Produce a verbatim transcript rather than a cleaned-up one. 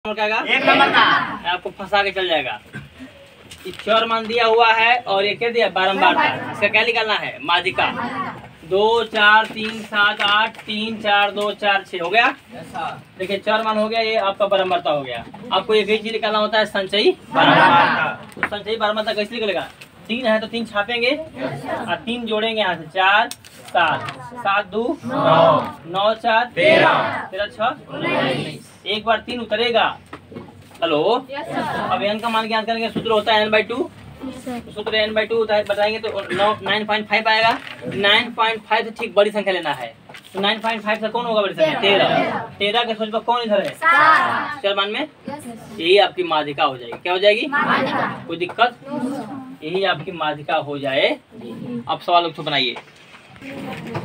एक नंबर का आपको फंसा के चल जाएगा। चौर मान दिया हुआ है और ये क्या दिया बारम्बार था। इसका क्या निकालना है माध्यिका। दो चार तीन सात आठ तीन चार दो चार छह हो गया। देखिए चार मान हो गया, ये आपका बारम्बारता हो गया। आपको एक ही चीज निकालना होता है संचयी बारम्बारता। तो संचयी बारम्बारता कैसे निकलेगा, तीन है तो तीन छापेंगे और तीन जोड़ेंगे यहाँ से चार सात सात दो नौ नौ चार तेरह तेरह छह उन्नीस। एक बार तीन उतरेगा। हेलो अब एन का मान ज्ञात करेंगे, सूत्र होता है एन बाई टू। सूत्र एन बाई टू बताएंगे तो नाइन पॉइंट फाइव आएगा। नाइन पॉइंट फाइव से ठीक बड़ी संख्या लेना है। तो नाइन पॉइंट फाइव से कौन होगा बड़ी संख्या, तेरह। तेरह के सोच पर कौन इधर है चर मान में, यही आपकी माध्यिका हो जाएगी। क्या हो जाएगी, कोई दिक्कत, यही आपकी माध्यिका हो जाए। अब सवाल लोग तो बनाइए।